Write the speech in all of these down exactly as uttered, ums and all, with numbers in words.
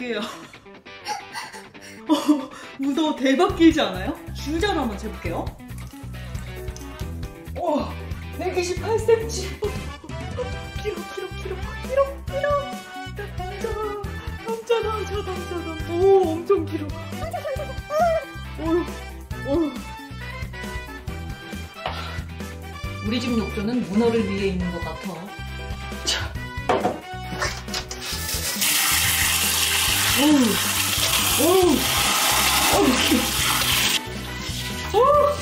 재볼게요. 어, 문어 대박 길지 않아요? 줄자로 한번 재볼게요. 와, 백이십팔 센티미터. 길어, 길어, 길어, 길어, 길어. 남자, 남자, 남자, 남자, 남자. 오, 엄청 길어. 어휴, 어휴. 우리 집 욕조는 문어를 위해 있는 것 같아. 자. 어우, 어우, 어우, 귀여워. 어우.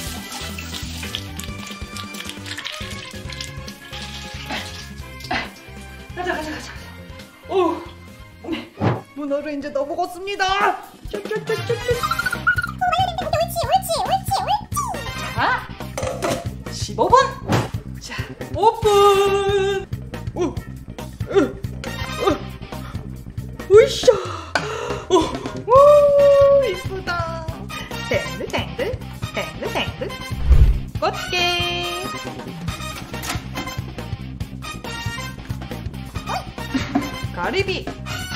가자, 가자, 가자. 어우, 문어를 이제 넣어 먹었습니다. 옳지, 옳지, 옳지. 자, 십오 분. 자, 오픈. 오, 으, 으, 으쌰. 오, 오, 이쁘다. 땡글, 땡글, 땡글, 땡글. 꽃게. 가리비.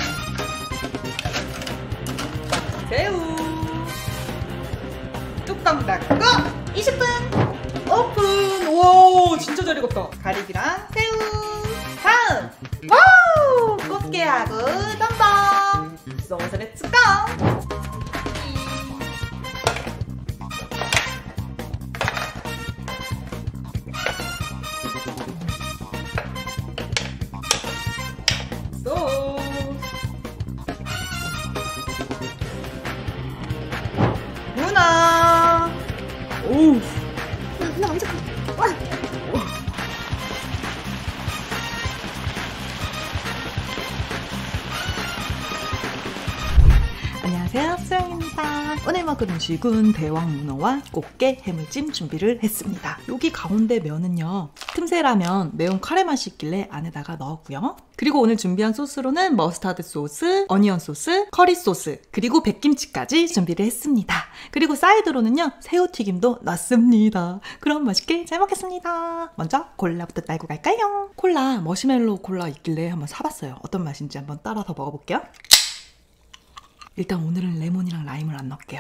새우. 뚜껑 닫고 이십 분. 오픈! 와, 진짜 잘 익었다. 가리비랑 새우. 다음! 와우! 꽃게하고 덤벙. 소스 렛츠 고! 소스. 문어. 오우. 문어 엄청 커. 와. 안녕하세요, 수영입니다. 오늘 먹을 음식은 대왕 문어와 꽃게 해물찜 준비를 했습니다. 여기 가운데 면은요, 틈새라면 매운 카레 맛이 있길래 안에다가 넣었고요. 그리고 오늘 준비한 소스로는 머스타드 소스, 어니언 소스, 커리 소스, 그리고 백김치까지 준비를 했습니다. 그리고 사이드로는요, 새우튀김도 넣습니다. 그럼 맛있게 잘 먹겠습니다. 먼저 콜라부터 딸고 갈까요? 콜라, 머시멜로우 콜라 있길래 한번 사봤어요. 어떤 맛인지 한번 따라서 먹어볼게요. 일단 오늘은 레몬이랑 라임을 안 넣을게요.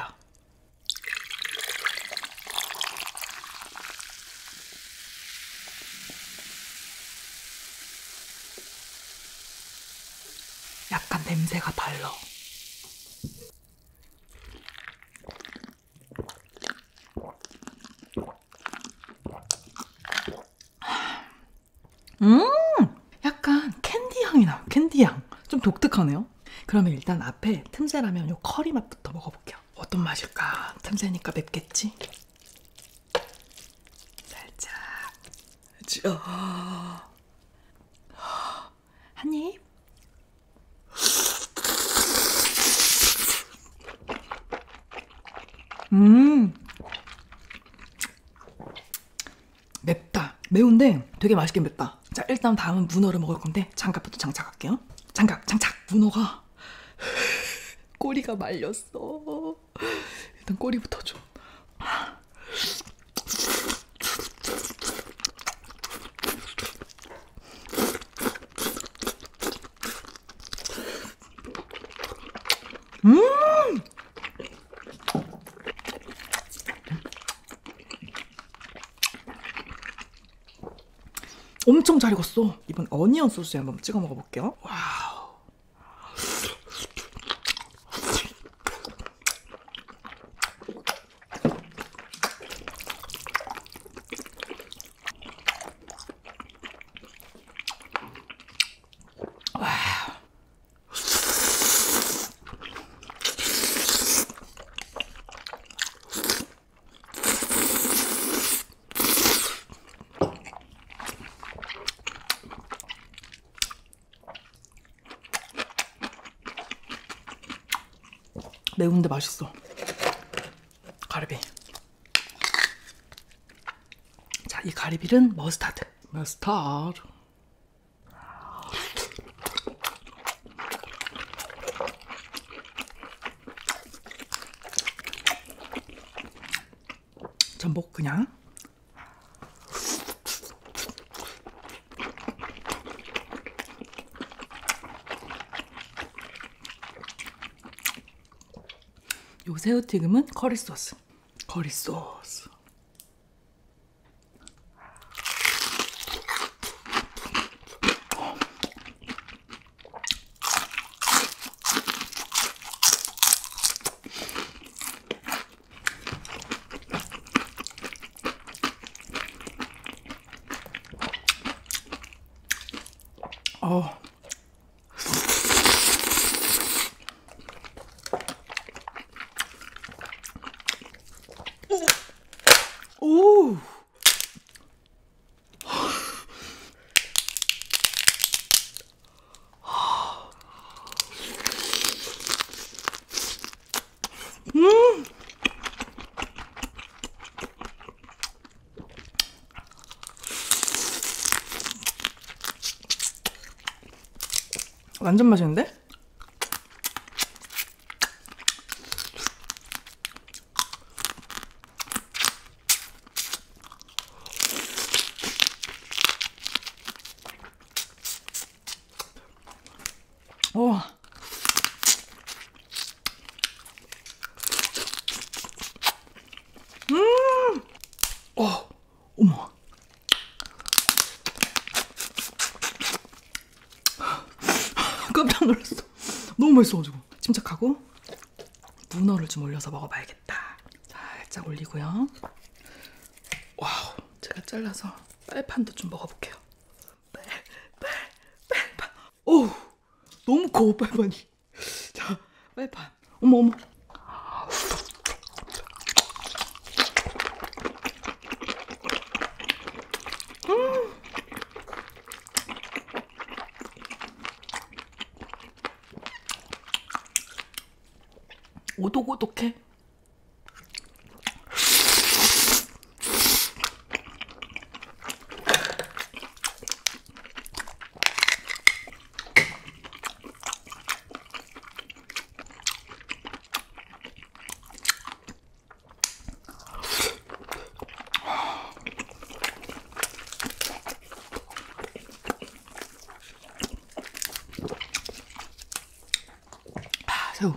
약간 냄새가 달라. 음! 약간 캔디 향이 나요. 캔디 향. 좀 독특하네요. 그러면 일단 앞에 틈새라면 요 커리 맛부터 먹어볼게요. 어떤 맛일까? 틈새니까 맵겠지? 살짝. 자. 한 입. 음. 맵다. 매운데 되게 맛있게 맵다. 자, 일단 다음은 문어를 먹을 건데 장갑부터 장착할게요. 장갑, 장착. 문어가 꼬리가 말렸어. 일단 꼬리부터 좀. 음! 엄청 잘 익었어. 이번 어니언 소스에 한번 찍어 먹어볼게요. 와우. 매운데 맛있어. 가리비. 자, 이 가리비는 머스타드. 머스타드. 전복 그냥. 요 새우튀김은 커리 소스. 커리 소스. 어. 오. 음. 완전 맛있는데? 어. 음. 어. 어머. 깜짝 놀랐어. 너무 맛있어가지고. 침착하고 문어를 좀 올려서 먹어봐야겠다. 살짝 올리고요. 와우. 제가 잘라서 빨판도 좀 먹어볼게요. 빨, 빨, 빨판. 오. 너무 커 빨판이. 자, 빨판. 어머 어머. 음. 오독오독해. 아, 새우.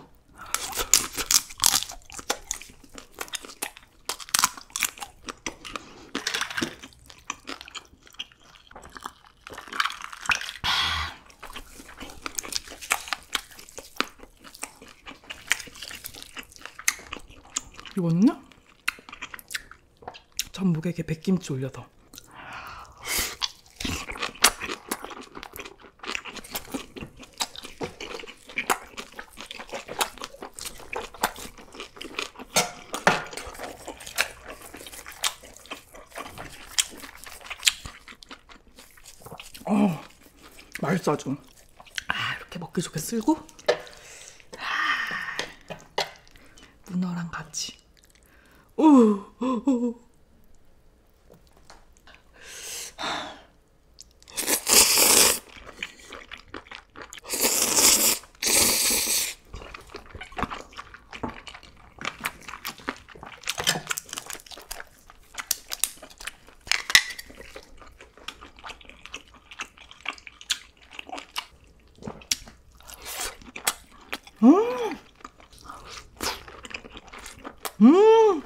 이거는요? 전복에게 백김치 올려서. 어, 맛있어 아주. 아, 이렇게 먹기 좋게 쓸고. 아, 문어랑 같이. 오, 오, 오. 음. 음.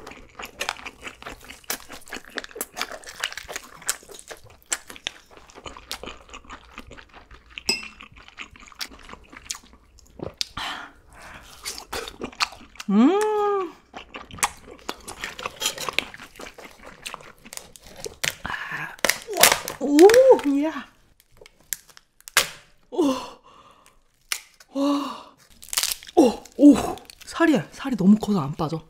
음. 아. 오, 이야. 오. 와. 오, 오. 살이 살이 너무 커서 안 빠져.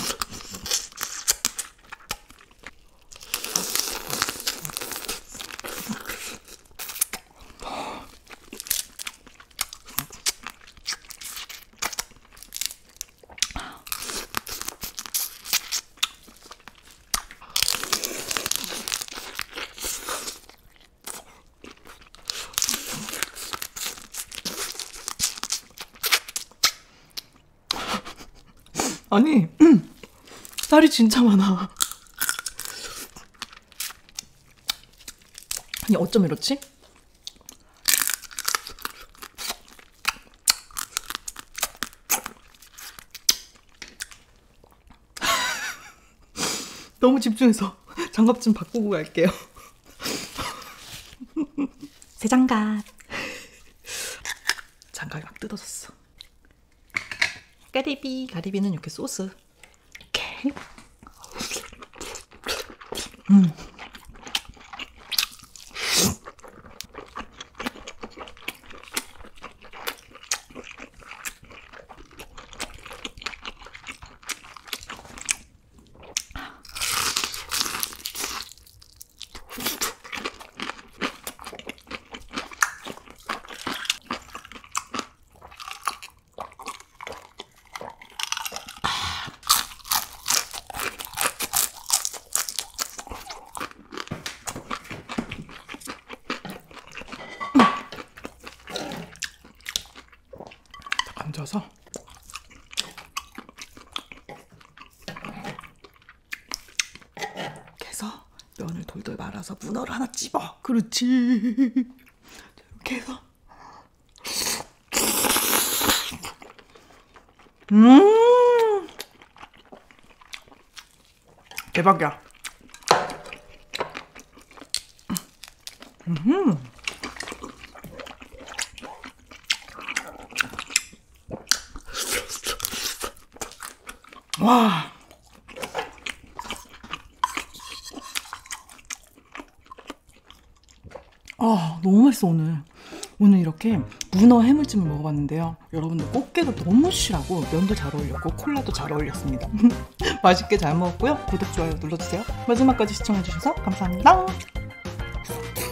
아니, 살이 진짜 많아. 아니, 어쩜 이렇지? 너무 집중해서 장갑 좀 바꾸고 갈게요. 새 장갑. 장갑이 막 뜯어졌어. 가리비. 가리비는 이렇게 소스. 이렇게. 음. 얹어서 이렇게 해서 면을 돌돌 말아서 문어를 하나 찝어. 그렇지. 이렇게 해서 음 대박이야. 음 와. 아, 너무 맛있어. 오늘 오늘 이렇게 문어 해물찜을 먹어봤는데요. 여러분들 꽃게도 너무 실하고 면도 잘 어울렸고 콜라도 잘 어울렸습니다. 맛있게 잘 먹었고요. 구독, 좋아요 눌러주세요. 마지막까지 시청해주셔서 감사합니다.